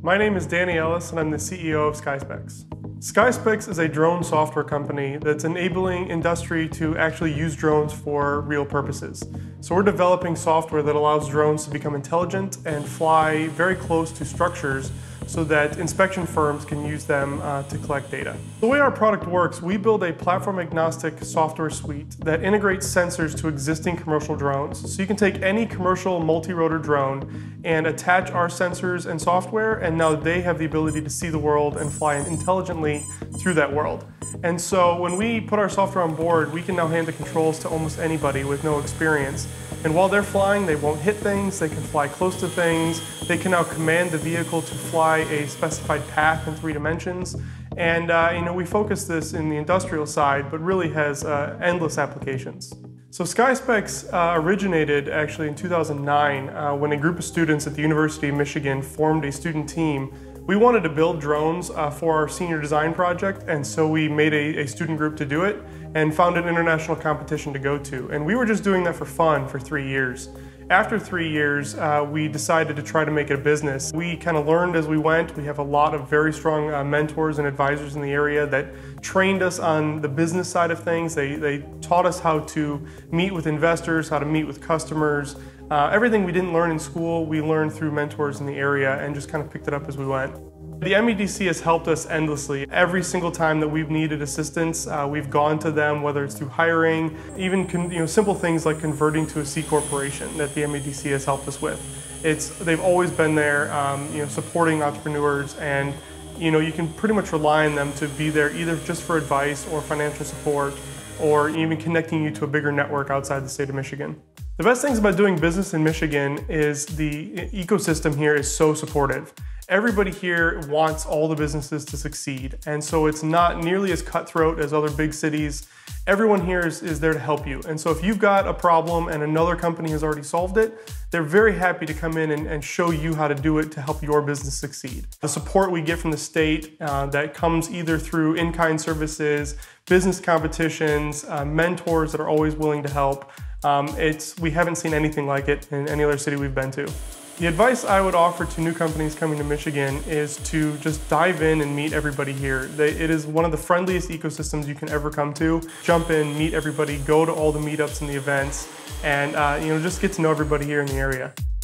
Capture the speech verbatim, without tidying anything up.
My name is Danny Ellis and I'm the C E O of SkySpecs. SkySpecs is a drone software company that's enabling industry to actually use drones for real purposes. So we're developing software that allows drones to become intelligent and fly very close to structures so that inspection firms can use them uh, to collect data. The way our product works, we build a platform-agnostic software suite that integrates sensors to existing commercial drones. So you can take any commercial multi-rotor drone and attach our sensors and software, and now they have the ability to see the world and fly intelligently through that world. And so when we put our software on board, we can now hand the controls to almost anybody with no experience. And while they're flying, they won't hit things, they can fly close to things, they can now command the vehicle to fly a specified path in three dimensions. And uh, you know, we focus this in the industrial side, but really has uh, endless applications. So SkySpecs uh, originated actually in two thousand nine uh, when a group of students at the University of Michigan formed a student team. We wanted to build drones uh, for our senior design project, and so we made a, a student group to do it and found an international competition to go to. And we were just doing that for fun for three years. After three years, uh, we decided to try to make it a business. We kind of learned as we went. We have a lot of very strong uh, mentors and advisors in the area that trained us on the business side of things. They, they taught us how to meet with investors, how to meet with customers. Uh, everything we didn't learn in school, we learned through mentors in the area and just kind of picked it up as we went. The M E D C has helped us endlessly. Every single time that we've needed assistance, uh, we've gone to them, whether it's through hiring, even con you know, simple things like converting to a C corporation that the M E D C has helped us with. It's, they've always been there, um, you know, supporting entrepreneurs, and you know, you can pretty much rely on them to be there either just for advice or financial support, or even connecting you to a bigger network outside the state of Michigan. The best things about doing business in Michigan is the ecosystem here is so supportive. Everybody here wants all the businesses to succeed, and so it's not nearly as cutthroat as other big cities. Everyone here is, is there to help you, and so if you've got a problem and another company has already solved it, they're very happy to come in and, and show you how to do it to help your business succeed. The support we get from the state uh, that comes either through in-kind services, business competitions, uh, mentors that are always willing to help, um, it's, we haven't seen anything like it in any other city we've been to. The advice I would offer to new companies coming to Michigan is to just dive in and meet everybody here. They, it is one of the friendliest ecosystems you can ever come to. Jump in, meet everybody, go to all the meetups and the events, and uh, you know, just get to know everybody here in the area.